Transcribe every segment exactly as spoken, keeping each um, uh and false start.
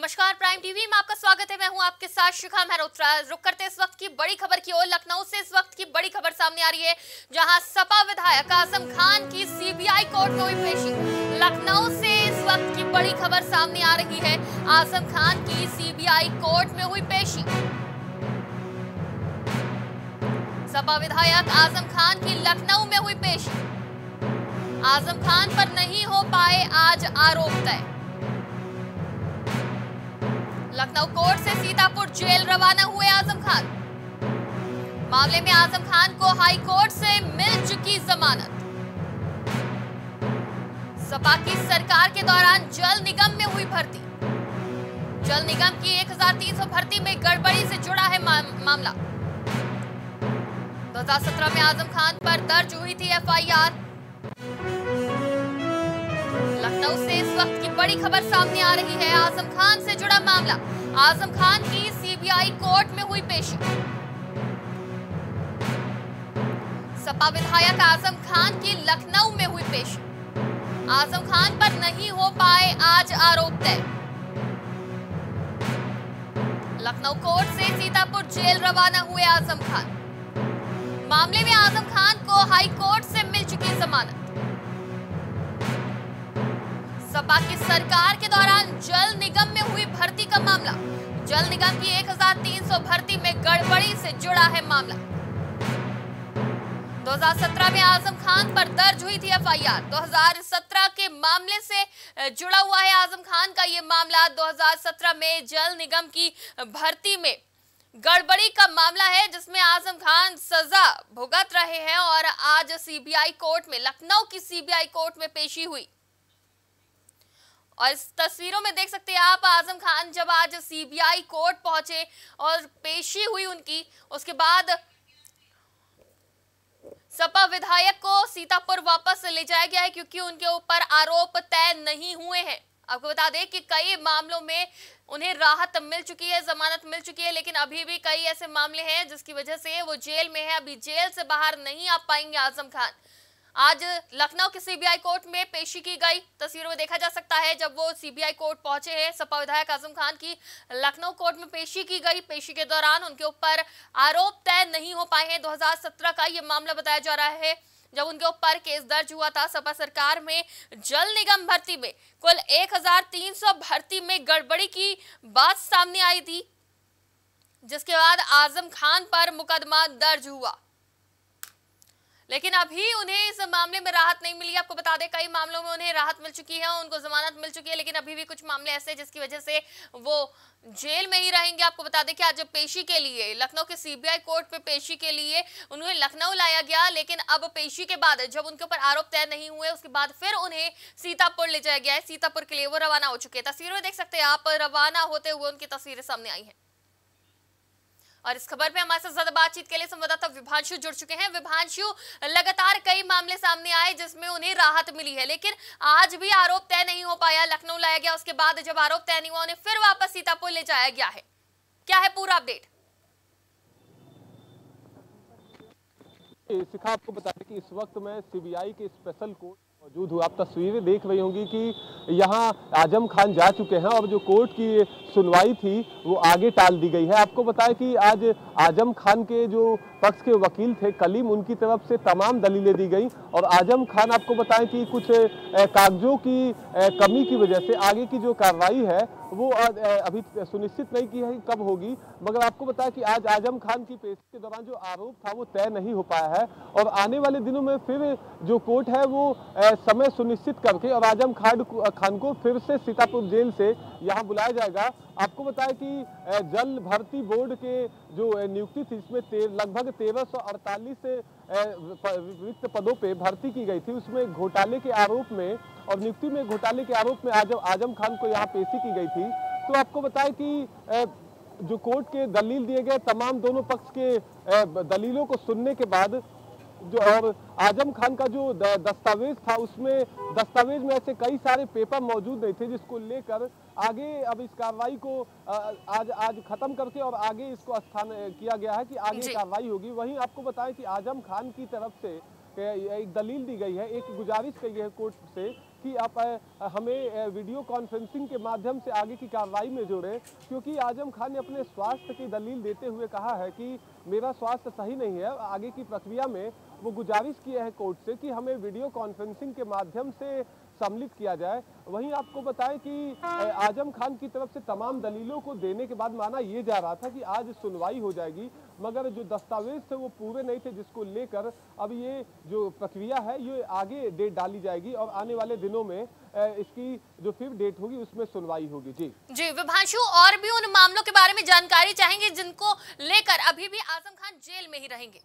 नमस्कार, prime TV में आपका स्वागत है। मैं हूं आपके साथ शिखा मेहरोत्रा। रुक करते इस वक्त की बड़ी खबर की ओर। लखनऊ से इस वक्त की बड़ी खबर सामने आ रही है, जहां सपा विधायक आजम खान की सीबीआई कोर्ट में हुई पेशी। लखनऊ से इस वक्त की बड़ी खबर सामने आ रही है, आजम खान की सीबीआई कोर्ट में हुई पेशी। सपा विधायक आजम खान की लखनऊ में हुई पेशी। आजम खान पर नहीं हो पाए आज आरोप तय। लखनऊ कोर्ट से सीतापुर जेल रवाना हुए आजम खान। मामले में आजम खान को हाई कोर्ट से मिल चुकी जमानत। सपा की सरकार के दौरान जल निगम में हुई भर्ती। जल निगम की एक हज़ार तीन सौ भर्ती में गड़बड़ी से जुड़ा है मा, मामला। दो हज़ार सत्रह में आजम खान पर दर्ज हुई थी एफ आई आर। लखनऊ से इस वक्त की बड़ी खबर सामने आ रही है, आजम खान से जुड़ा मामला। आजम खान की सीबीआई कोर्ट में हुई पेशी। सपा विधायक आजम खान की लखनऊ में हुई पेशी। आजम खान पर नहीं हो पाए आज आरोप तय। लखनऊ कोर्ट से सीतापुर जेल रवाना हुए आजम खान। मामले में आजम खान को हाई कोर्ट से मिल चुकी जमानत। सपा की सरकार के दौरान जल निगम में हुई भर्ती का मामला। जल निगम की एक हज़ार तीन सौ भर्ती में गड़बड़ी से जुड़ा है मामला। दो हज़ार सत्रह में आजम खान पर दर्ज हुई थी एफ आई आर। दो हज़ार सत्रह के मामले से जुड़ा हुआ है आजम खान का ये मामला। दो हज़ार सत्रह में जल निगम की भर्ती में गड़बड़ी का मामला है, जिसमें आजम खान सजा भुगत रहे हैं और आज सीबीआई कोर्ट में, लखनऊ की सीबीआई कोर्ट में पेशी हुई। और इस तस्वीरों में देख सकते हैं आप, आजम खान जब आज सीबीआई कोर्ट पहुंचे और पेशी हुई उनकी, उसके बाद सपा विधायक को सीतापुर वापस ले जाया गया है, क्योंकि उनके ऊपर आरोप तय नहीं हुए हैं। आपको बता दें कि कई मामलों में उन्हें राहत मिल चुकी है, जमानत मिल चुकी है, लेकिन अभी भी कई ऐसे मामले हैं जिसकी वजह से वो जेल में है। अभी जेल से बाहर नहीं आ पाएंगे आजम खान। आज लखनऊ के सीबीआई कोर्ट में पेशी की गई। तस्वीरों में देखा जा सकता है जब वो सीबीआई कोर्ट पहुंचे हैं। सपा विधायक आजम खान की लखनऊ कोर्ट में पेशी की गई। पेशी के दौरान उनके ऊपर आरोप तय नहीं हो पाए हैं। दो हज़ार सत्रह का ये मामला बताया जा रहा है, जब उनके ऊपर केस दर्ज हुआ था। सपा सरकार में जल निगम भर्ती में कुल एक हज़ार तीन सौ भर्ती में गड़बड़ी की बात सामने आई थी, जिसके बाद आजम खान पर मुकदमा दर्ज हुआ। लेकिन अभी उन्हें इस मामले में राहत नहीं मिली। आपको बता दें कई मामलों में उन्हें राहत मिल चुकी है, उनको जमानत मिल चुकी है, लेकिन अभी भी कुछ मामले ऐसे हैं जिसकी वजह से वो जेल में ही रहेंगे। आपको बता दें कि आज पेशी के लिए लखनऊ के सीबीआई कोर्ट पे पेशी के लिए उन्हें लखनऊ लाया गया, लेकिन अब पेशी के बाद जब उनके ऊपर आरोप तय नहीं हुए, उसके बाद फिर उन्हें सीतापुर ले जाया गया है। सीतापुर के लिए वो रवाना हो चुके हैं। तस्वीरों में देख सकते हैं आप, रवाना होते हुए उनकी तस्वीरें सामने आई हैं। और इस खबर पे हमारे साथ ज्यादा बातचीत के लिए संवाददाता विभांशु जुड़ चुके हैं। विभांशु, लगातार कई मामले सामने आए जिसमें उन्हें राहत मिली है, लेकिन आज भी आरोप तय नहीं हो पाया। लखनऊ लाया गया, उसके बाद जब आरोप तय नहीं हुआ, उन्हें फिर वापस सीतापुर ले जाया गया है। क्या है पूरा अपडेट? शिखा, आपको बता दें कि इस वक्त मैं सीबीआई के स्पेशल कोर्ट मौजूद हूँ। आप तस्वीरें देख रही होंगी कि यहाँ आजम खान जा चुके हैं और जो कोर्ट की सुनवाई थी वो आगे टाल दी गई है। आपको बताएं कि आज आजम खान के जो पक्ष के वकील थे कलीम, उनकी तरफ से तमाम दलीलें दी गई और आजम खान, आपको बताएं कि कुछ कागजों की कमी की वजह से आगे की जो कार्रवाई है वो अभी सुनिश्चित नहीं की है कि कब होगी, मगर आपको बताया कि आज आजम खान की पेशी के दौरान जो आरोप था वो तय नहीं हो पाया है और आने वाले दिनों में फिर जो कोर्ट है वो समय सुनिश्चित करके और आजम खान खान को फिर से सीतापुर जेल से यहाँ बुलाया जाएगा। आपको बताया कि जल भर्ती बोर्ड के जो नियुक्ति थी, इसमें ते, लगभग तेरह सौ अड़तालीस रिक्त पदों पे भर्ती की गई थी। उसमें घोटाले के आरोप में और नियुक्ति में घोटाले के आरोप में आज आजम खान को यहाँ पेशी की गई थी। तो आपको बताया कि जो कोर्ट के दलील दिए गए, तमाम दोनों पक्ष के दलीलों को सुनने के बाद जो और आजम खान का जो दस्तावेज था, उसमें दस्तावेज में ऐसे कई सारे पेपर मौजूद नहीं थे जिसको लेकर आगे अब इस कार्रवाई को आज आज खत्म करके और आगे इसको स्थान किया गया है कि आगे कार्रवाई होगी। वहीं आपको बताएं कि आजम खान की तरफ से एक दलील दी गई है, एक गुजारिश की गई है कोर्ट से कि आप हमें वीडियो कॉन्फ्रेंसिंग के माध्यम से आगे की कार्रवाई में जोड़ें, क्योंकि आजम खान ने अपने स्वास्थ्य की दलील देते हुए कहा है कि मेरा स्वास्थ्य सही नहीं है। आगे की प्रक्रिया में वो गुजारिश किए हैं कोर्ट से कि हमें वीडियो कॉन्फ्रेंसिंग के माध्यम से सम्मिलित किया जाए। वहीं आपको बताएं कि आजम खान की तरफ से तमाम दलीलों को देने के बाद माना ये जा रहा था कि आज सुनवाई हो जाएगी, मगर जो दस्तावेज थे वो पूरे नहीं थे, जिसको लेकर अब ये जो प्रक्रिया है ये आगे डेट डाली जाएगी और आने वाले दिनों में इसकी जो फिर डेट होगी उसमें सुनवाई होगी। जी जी विभांशु, और भी उन मामलों के बारे में जानकारी चाहेंगे जिनको लेकर अभी भी आजम खान जेल में ही रहेंगे?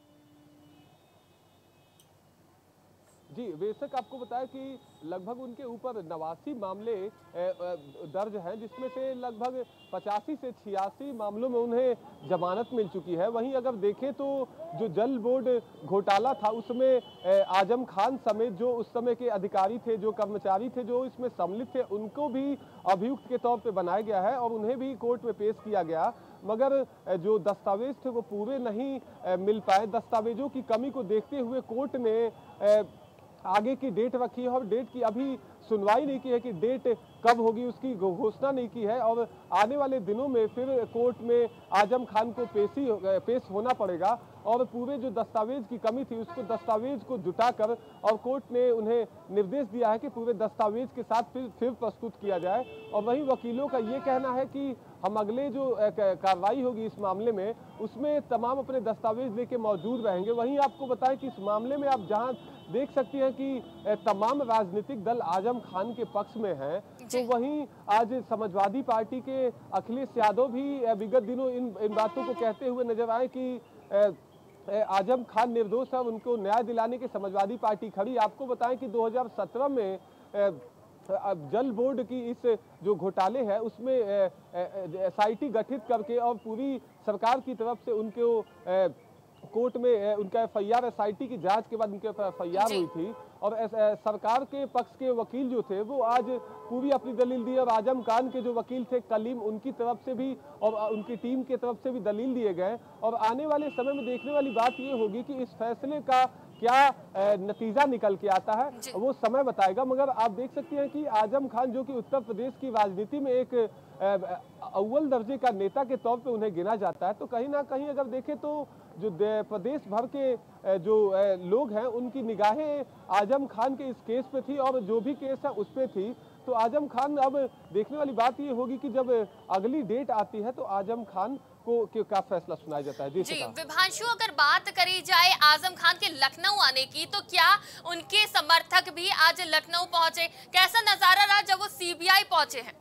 जी बेशक, आपको बताया कि लगभग उनके ऊपर नवासी मामले दर्ज हैं, जिसमें से लगभग पचासी से छियासी मामलों में उन्हें जमानत मिल चुकी है। वहीं अगर देखें तो जो जल बोर्ड घोटाला था उसमें आजम खान समेत जो उस समय के अधिकारी थे, जो कर्मचारी थे, जो इसमें सम्मिलित थे, उनको भी अभियुक्त के तौर पे बनाया गया है और उन्हें भी कोर्ट में पेश किया गया, मगर जो दस्तावेज थे वो पूरे नहीं मिल पाए। दस्तावेजों की कमी को देखते हुए कोर्ट ने आगे की डेट रखी है और डेट की अभी सुनवाई नहीं की है कि डेट कब होगी उसकी घोषणा नहीं की है और आने वाले दिनों में फिर कोर्ट में आजम खान को पेशी पेश होना पड़ेगा और पूरे जो दस्तावेज की कमी थी उसको दस्तावेज को जुटाकर और कोर्ट ने उन्हें निर्देश दिया है कि पूरे दस्तावेज के साथ फिर फिर प्रस्तुत किया जाए। और वहीं वकीलों का ये कहना है कि हम अगले जो कार्रवाई होगी इस मामले में उसमें तमाम अपने दस्तावेज लेके मौजूद रहेंगे। वहीं आपको बताएं कि इस मामले में आप जहां देख सकती हैं कि तमाम राजनीतिक दल आजम खान के पक्ष में हैं, तो वहीं आज समाजवादी पार्टी के अखिलेश यादव भी विगत दिनों इन इन बातों को कहते हुए नजर आए कि आजम खान निर्दोष है, उनको न्याय दिलाने की समाजवादी पार्टी खड़ी। आपको बताएं कि दो हज़ार सत्रह में जल बोर्ड की इस जो घोटाले है उसमें एस आई टी गठित करके और पूरी सरकार की तरफ से उनको कोर्ट में उनका F I R S I T की जांच के बाद उनके एफ आई आर हुई थी और सरकार के पक्ष के वकील जो थे वो आज पूरी अपनी दलील दी और आजम खान के जो वकील थे कलीम, उनकी तरफ से भी और उनकी टीम की तरफ से भी दलील दिए गए। और आने वाले समय में देखने वाली बात ये होगी कि इस फैसले का क्या नतीजा निकल के आता है वो समय बताएगा। मगर आप देख सकते हैं कि आजम खान जो कि उत्तर प्रदेश की राजनीति में एक अव्वल दर्जे का नेता के तौर पे उन्हें गिना जाता है, तो कहीं ना कहीं अगर देखें तो जो प्रदेश भर के जो लोग हैं उनकी निगाहें आजम खान के इस केस पे थी और जो भी केस है उस पे थी। तो आजम खान, अब देखने वाली बात ये होगी कि जब अगली डेट आती है तो आजम खान को क्या फैसला सुनाया जाता है। जी, जी विभांशु, अगर बात करी जाए आजम खान के लखनऊ आने की, तो क्या उनके समर्थक भी आज लखनऊ पहुंचे? कैसा नजारा रहा जब वो सी बी आई पहुंचे हैं?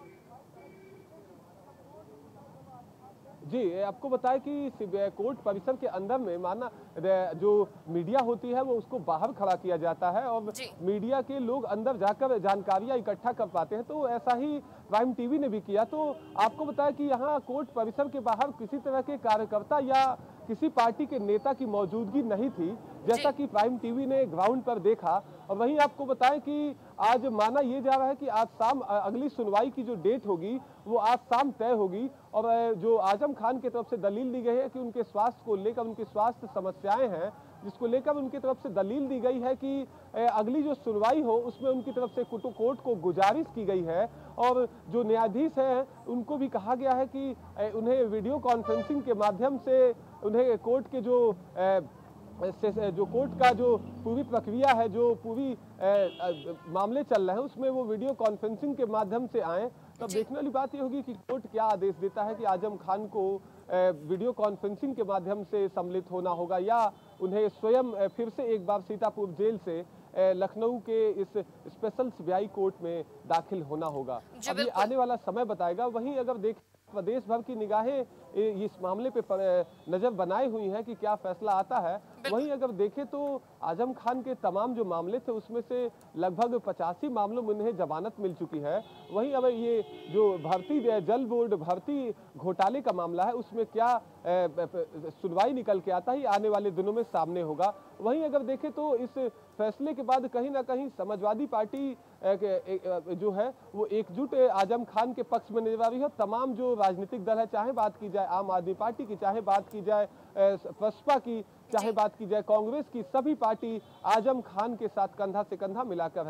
जी, आपको बताया कि कोर्ट परिसर के अंदर में माना जो मीडिया होती है वो उसको बाहर खड़ा किया जाता है और मीडिया के लोग अंदर जाकर जानकारियां इकट्ठा कर पाते हैं, तो ऐसा ही प्राइम टीवी ने भी किया। तो आपको बताया कि यहाँ कोर्ट परिसर के बाहर किसी तरह के कार्यकर्ता या किसी पार्टी के नेता की मौजूदगी नहीं थी, जैसा कि प्राइम टीवी ने ग्राउंड पर देखा। और वहीं आपको बताएं कि आज माना ये जा रहा है कि आज शाम अगली सुनवाई की जो डेट होगी वो आज शाम तय होगी और जो आजम खान की तरफ से दलील दी गई है कि उनके स्वास्थ्य को लेकर, उनकी स्वास्थ्य समस्याएं हैं जिसको लेकर उनकी तरफ से दलील दी गई है कि अगली जो सुनवाई हो उसमें उनकी तरफ से कोर्ट को गुजारिश की गई है और जो न्यायाधीश हैं उनको भी कहा गया है कि उन्हें वीडियो कॉन्फ्रेंसिंग के माध्यम से उन्हें कोर्ट के जो जो कोर्ट का जो पूरी प्रक्रिया है, जो पूरी ए, ए, मामले चल रहे हैं उसमें वो वीडियो कॉन्फ्रेंसिंग के माध्यम से आए। तब देखने वाली बात ये होगी कि कोर्ट क्या आदेश देता है कि आजम खान को ए, वीडियो कॉन्फ्रेंसिंग के माध्यम से सम्मिलित होना होगा या उन्हें स्वयं फिर से एक बार सीतापुर जेल से लखनऊ के इस special C B I court में दाखिल होना होगा। अभी आने वाला समय बताएगा। वहीं अगर देख प्रदेश भर की निगाहें इस मामले पे नजर बनाए हुई हैं कि क्या फैसला आता है। वहीं अगर देखें तो आजम खान के तमाम जो मामले थे उसमें से लगभग पचासी मामलों में उन्हें जमानत मिल चुकी है। वहीं अब ये जो भर्ती जल बोर्ड भर्ती घोटाले का मामला है उसमें क्या सुनवाई निकल के आता है आने वाले दिनों में सामने होगा। वहीं अगर देखें तो इस फैसले के बाद कहीं ना कहीं समाजवादी पार्टी जो है वो एकजुट आजम खान के पक्ष में नजर आ रही है। तमाम जो राजनीतिक दल है, चाहे बात की जाए आम आदमी पार्टी की, चाहे बात की जाए बसपा की, चाहे बात की जाए कांग्रेस की, सभी पार्टी आजम खान के साथ कंधा से कंधा मिलाकर है।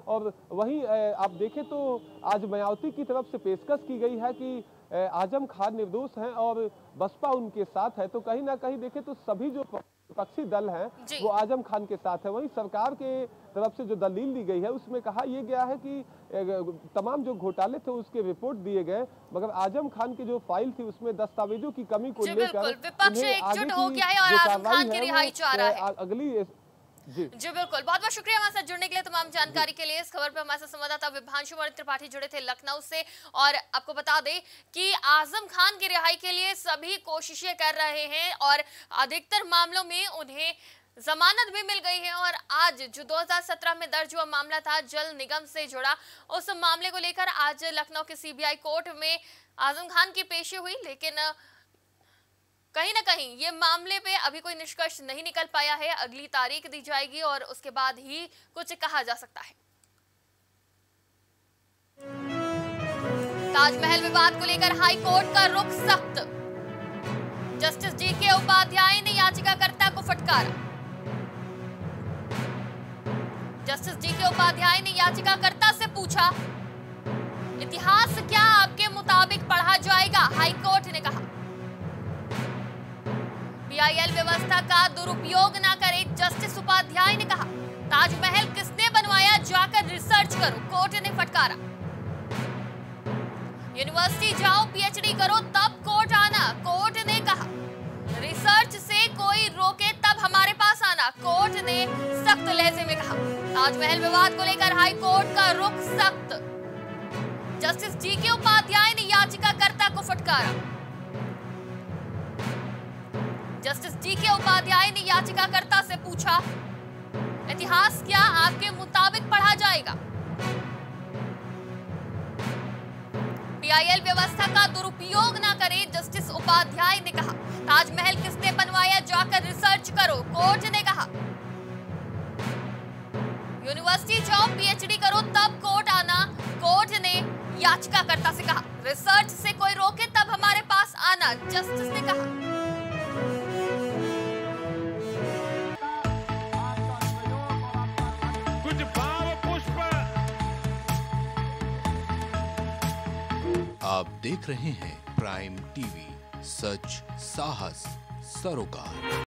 और वहीं आप देखें तो आज मायावती की तरफ से पेशकश की गई है कि आजम खान निर्दोष हैं और बसपा उनके साथ है। तो कहीं ना कहीं देखें तो सभी जो विपक्षी दल हैं वो आजम खान के साथ है। वहीं सरकार के तरफ से जो दलील दी गई है उसमें कहा यह गया है कि तमाम जो घोटाले थे उसके रिपोर्ट दिए गए, मगर आजम खान की जो फाइल थी उसमें दस्तावेजों की कमी को लेकर विपक्ष एकजुट हो गया है और आजम खान की रिहाई चाह रहा है। अगली जी जी बिल्कुल, बहुत बहुत शुक्रिया हमारे साथ जुड़ने के लिए, तमाम जानकारी के लिए। इस खबर पर हमारे साथ संवाददाता विभांशु त्रिपाठी जुड़े थे लखनऊ से। और आपको बता दें कि आजम खान की रिहाई के लिए सभी कोशिशें कर रहे हैं और अधिकतर मामलों में उन्हें जमानत भी मिल गई है। और आज जो दो हज़ार सत्रह में दर्ज हुआ मामला था जल निगम से जुड़ा, उस मामले को लेकर आज लखनऊ के सीबीआई कोर्ट में आजम खान की पेशी हुई, लेकिन कहीं ना कहीं ये मामले पे अभी कोई निष्कर्ष नहीं निकल पाया है। अगली तारीख दी जाएगी और उसके बाद ही कुछ कहा जा सकता है। ताजमहल विवाद को लेकर हाई कोर्ट का रुख सख्त, जस्टिस जी के उपाध्याय ने याचिकाकर्ता को फटकारा। जस्टिस जी के उपाध्याय ने याचिकाकर्ता से पूछा, इतिहास क्या आपके मुताबिक पढ़ा जाएगा? हाई कोर्ट ने कहा। पीआईएल व्यवस्था का दुरुपयोग ना करे, जस्टिस उपाध्याय ने कहा। ताजमहल किसने बनवाया, जाकर रिसर्च करो, कोर्ट ने फटकारा। यूनिवर्सिटी जाओ, पीएचडी करो, तब कोर्ट आना, कोर्ट ने कहा। रिसर्च से कोई रोके तब हमारे पास आना, कोर्ट ने सख्त लहजे में कहा। ताजमहल विवाद को लेकर हाई कोर्ट का रुख सख्त, जस्टिस जी के उपाध्याय ने याचिकाकर्ता को फटकारा। जस्टिस जी के उपाध्याय ने याचिकाकर्ता से पूछा, इतिहास क्या आपके मुताबिक पढ़ा जाएगा? पीआईएल व्यवस्था का दुरुपयोग ना करे, जस्टिस उपाध्याय ने कहा। ताजमहल किसने बनवाया, जाकर रिसर्च करो, कोर्ट ने कहा। यूनिवर्सिटी जाओ, पीएचडी करो, तब कोर्ट आना, कोर्ट ने याचिकाकर्ता से कहा। रिसर्च से कोई रोके तब हमारे पास आना, जस्टिस ने कहा। आप देख रहे हैं प्राइम टीवी, सच साहस सरोकार।